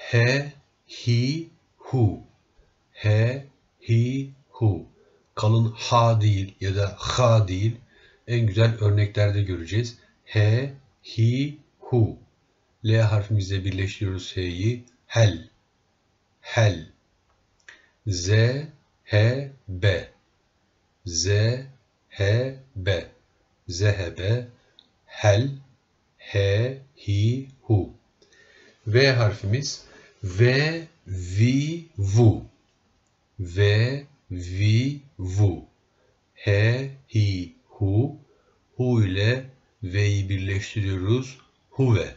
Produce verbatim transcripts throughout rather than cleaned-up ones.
he, hi, hu. He, hi, hu. Kalın ha değil ya da ha değil. En güzel örneklerde göreceğiz. He, hi, hu. L harfimizle birleştiriyoruz h'yi. Hel. Hel. Z, h, b. Z, h, b. Zehebe. Hel. He, hi, hu. V harfimiz. V, vi, vu. V, vi, vu. He, hi, hu. Hu ile V'yi birleştiriyoruz. Huve.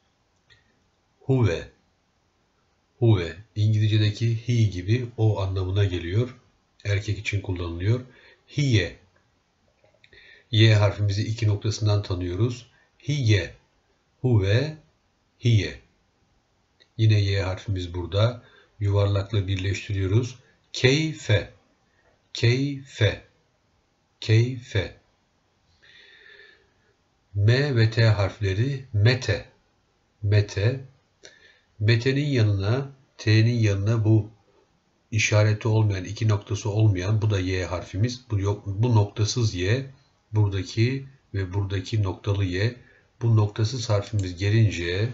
Huve. Huve. İngilizce'deki he gibi o anlamına geliyor. Erkek için kullanılıyor. Hiye. Y harfimizi iki noktasından tanıyoruz. Hiye. Huve. Hiye. Yine Y harfimiz burada. Yuvarlakla birleştiriyoruz. Keyfe. Keyfe. Keyfe. M ve T harfleri mete. Mete. Mete'nin yanına, T'nin yanına bu işareti olmayan, iki noktası olmayan, bu da Y harfimiz. Bu, yok, bu noktasız Y, buradaki ve buradaki noktalı Y. Bu noktasız harfimiz gelince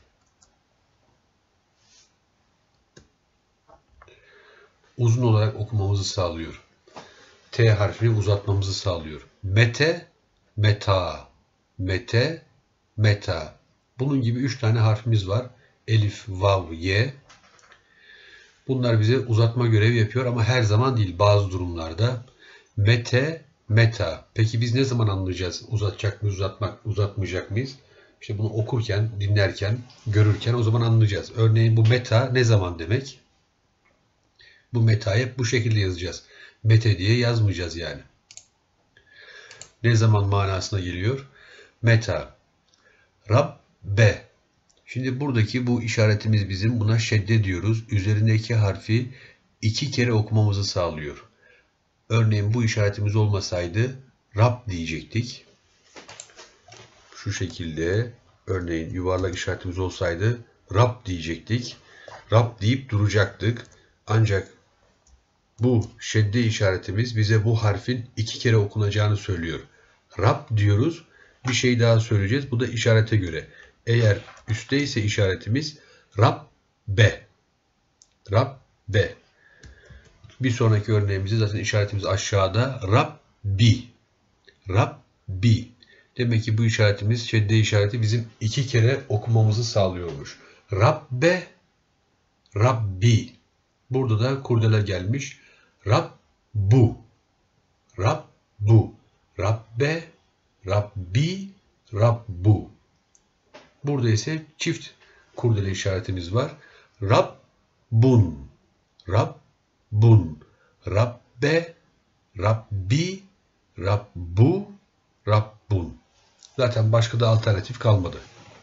uzun olarak okumamızı sağlıyor. T harfini uzatmamızı sağlıyor. Mete, meta. Mete, meta. Bunun gibi üç tane harfimiz var. Elif, vav, ye. Bunlar bize uzatma görevi yapıyor ama her zaman değil, bazı durumlarda. Mete, meta. Peki biz ne zaman anlayacağız? Uzatacak mıyız, uzatmak, uzatmayacak mıyız? İşte bunu okurken, dinlerken, görürken o zaman anlayacağız. Örneğin bu meta ne zaman demek? Bu metayı hep bu şekilde yazacağız. Mete diye yazmayacağız yani. Ne zaman manasına geliyor? Meta. Rabbe. Şimdi buradaki bu işaretimiz bizim, buna şedde diyoruz. Üzerindeki harfi iki kere okumamızı sağlıyor. Örneğin bu işaretimiz olmasaydı Rab diyecektik. Şu şekilde, örneğin yuvarlak işaretimiz olsaydı Rab diyecektik. Rab deyip duracaktık. Ancak bu şedde işaretimiz bize bu harfin iki kere okunacağını söylüyor. Rab diyoruz, bir şey daha söyleyeceğiz. Bu da işarete göre. Eğer üstte ise işaretimiz Rabbe. Rabbe. Bir sonraki örneğimizde zaten işaretimiz aşağıda. Rabbi. Rabbi. Demek ki bu işaretimiz, şedde işareti bizim iki kere okumamızı sağlıyormuş. Rabbe. Rabbi. Burada da kurdele gelmiş. Rabbu. Rabbu. Rabbe. Rabbi. Rabbu. Burada ise çift kurdele işaretimiz var. Rabbun. Rabbun. Rabbe. Rabbi. Rabbu. Rabbun. Zaten başka da alternatif kalmadı.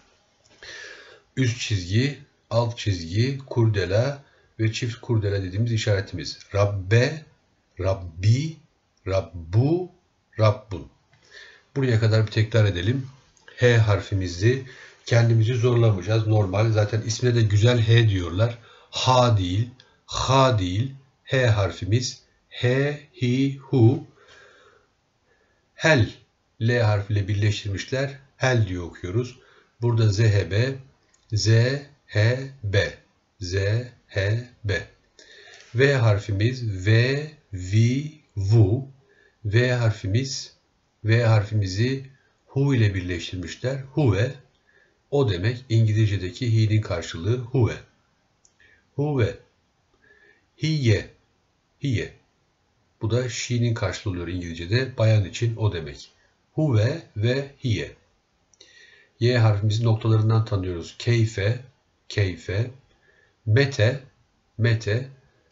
Üst çizgi, alt çizgi, kurdela ve çift kurdela dediğimiz işaretimiz. Rabbe, Rabbi, Rabbu, Rabbun. Buraya kadar bir tekrar edelim. H harfimizi kendimizi zorlamayacağız. Normal. Zaten ismine de güzel H diyorlar. Ha değil, ha değil. H harfimiz. He, hi, hu. Hel. L harfiyle birleştirmişler. Hel diye okuyoruz. Burada zehebe. Z, H, B. Z, H, B. V harfimiz. V, vi, vu. V harfimiz. V harfimizi hu ile birleştirmişler. Huve. O demek İngilizce'deki he'nin karşılığı huve. Huve. Hiye. Hiye. Bu da she'nin karşılığı oluyor İngilizce'de. Bayan için o demek. Huve ve hiye. Y harfimizin noktalarından tanıyoruz. Keyfe. Keyfe. Mete. Mete.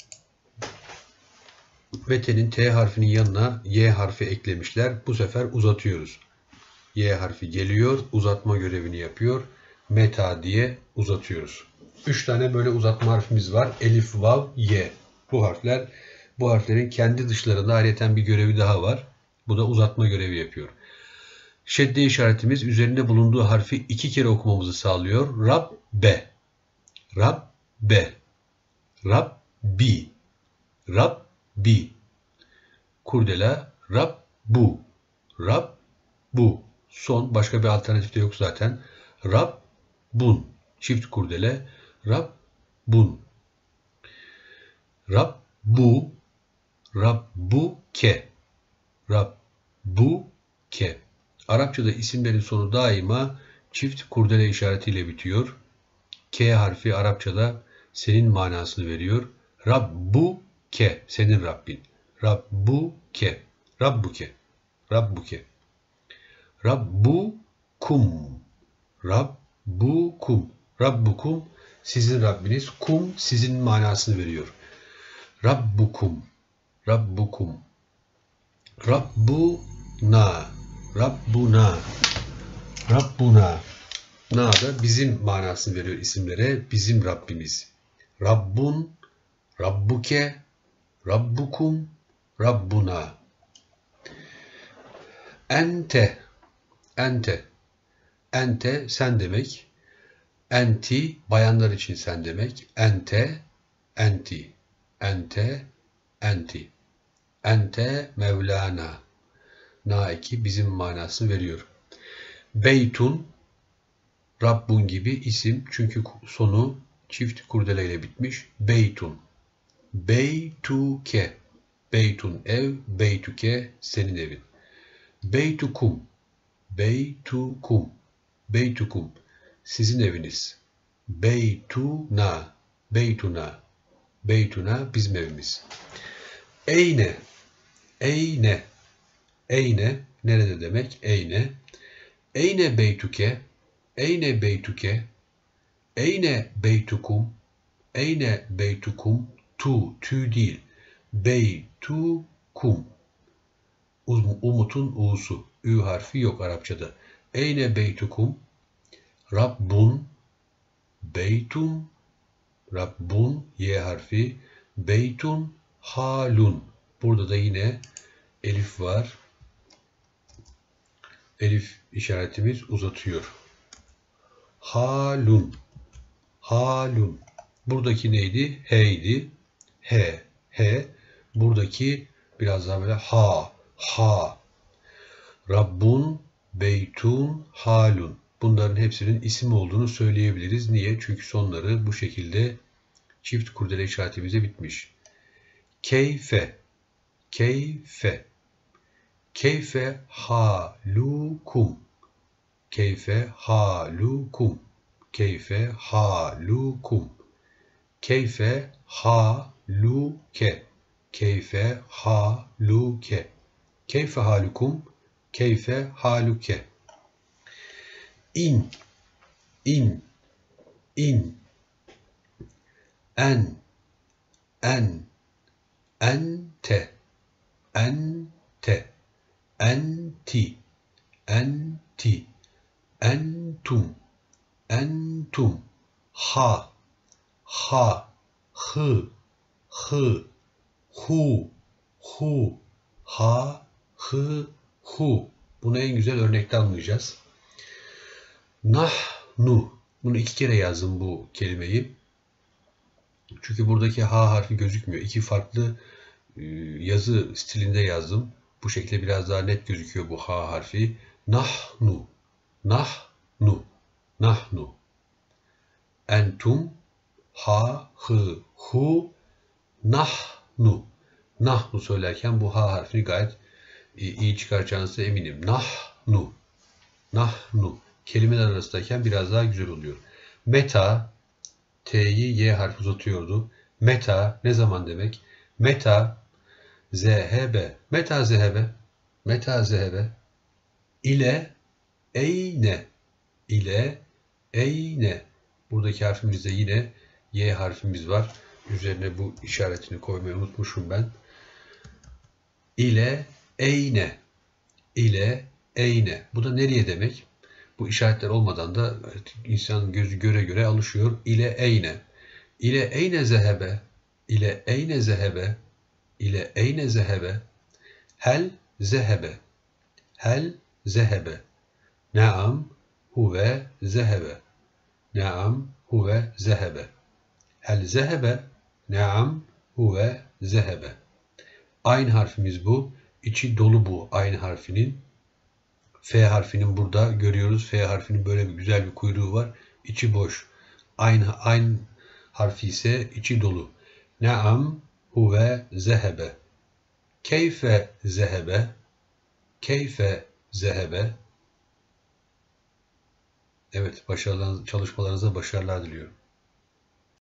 Mete'nin T harfinin yanına Y harfi eklemişler. Bu sefer uzatıyoruz. Y harfi geliyor, uzatma görevini yapıyor. Meta diye uzatıyoruz. Üç tane böyle uzatma harfimiz var. Elif, vav, Y. Bu harfler, bu harflerin kendi dışlarında ayrıca bir görevi daha var. Bu da uzatma görevi yapıyor. Şedde işaretimiz üzerinde bulunduğu harfi iki kere okumamızı sağlıyor. Rabbe. Rabbe. Rabbe, Rabbi, Rabbi. Kurdela Rabbu, Rabbu. Son, başka bir alternatif de yok zaten. Rabbun. Çift kurdele Rabbun. Rabbu, Rabbuke, Rabbuke. Arapçada isimlerin sonu daima çift kurdele işaretiyle bitiyor. K harfi Arapçada senin manasını veriyor. Rabbuke, senin Rabbin. Rabbuke, Rabbuke, Rabbuke. Rabbukum, Rabbukum, Rabbukum sizin Rabbiniz. Kum sizin manasını veriyor. Rabbukum, Rabbukum. Rabbuna, Rabbuna, Rabbuna. Na da bizim manasını veriyor isimlere. Bizim Rabbimiz. Rabbun, Rabbuke, Rabbukum, Rabbuna. Ente, ente. Ente sen demek. Enti bayanlar için sen demek. Ente, enti. Ente, enti. Ente Mevlana. Na iki bizim manasını veriyor. Beytun, Rabbun gibi isim. Çünkü sonu çift kurdeleyle bitmiş. Beytun. Beytuke. Beytun ev. Beytuke senin evin. Beytukum. Beytukum. Beytukum. Sizin eviniz. Beytuna. Beytuna. Beytuna bizim evimiz. Eyne. Eyne. Eyne. Nerede demek? Eyne. Eyne beytuke. Eyne beytuke. Eyne beytukum. Eyne beytukum. Tu. Tü değil. Beytukum. Umut'un u'su. Ü harfi yok Arapçada. Eyne beytukum. Rabbun. Beytun. Rabbun. Y harfi. Beytun. Halun. Burada da yine elif var. Elif işaretimiz uzatıyor. Halun. Halun. Buradaki neydi? H'ydi. H. H. Buradaki biraz daha böyle ha. Ha. Rabbun, Beytun, Halun. Bunların hepsinin isim olduğunu söyleyebiliriz. Niye? Çünkü sonları bu şekilde çift kurdele işaretimize bitmiş. Keyfe. Keyfe. Keyfe halukum. Keyfe halukum. Keyfe halukum. Keyfe haluke. Keyfe haluke. Keyfe halukum. Keyfe haluke. İn. İn. İn. En. En. Ente. Ente. Enti. Enti. Entum. Entum. Ha. Ha. Hı. Hı. Hu. Hu. Ha. Hı. Hu. Bunu en güzel örnekte anlayacağız. Nahnu. Bunu iki kere yazdım bu kelimeyi. Çünkü buradaki ha harfi gözükmüyor. İki farklı yazı stilinde yazdım. Bu şekilde biraz daha net gözüküyor bu ha harfi. Nahnu. Nahnu. Nahnu. Entum. Ha, hı, hu. Nahnu. Nahnu söylerken bu ha harfini gayet iyi çıkaracağınıza eminim. Nahnu. Nahnu. Kelimeler arasındayken biraz daha güzel oluyor. Meta. T'yi Y harfi uzatıyordu. Meta ne zaman demek? Meta zehebe. Meta zehebe. Meta zehebe. İle eyne. İle eyne. Buradaki harfimizde yine Y harfimiz var. Üzerine bu işaretini koymayı unutmuşum ben. İle eyne. İle eyne. Bu da nereye demek? Bu işaretler olmadan da insanın gözü göre göre alışıyor. İle eyne. İle eyne zehebe. İle eyne zehebe. İle eyne zehebe. Hel zehebe. Hel zehebe. Naam huve zehebe. Naam huve zehebe. El zehebe. Naam huve zehebe. Ayn harfimiz bu. İçi dolu bu ayn harfinin. F harfinin burada görüyoruz. F harfinin böyle bir güzel bir kuyruğu var. İçi boş. Ayn, ayn harfi ise içi dolu. Naam huve zehebe. Keyfe zehebe. Keyfe zehebe. Evet, başarılarınız, çalışmalarınıza başarılar diliyorum.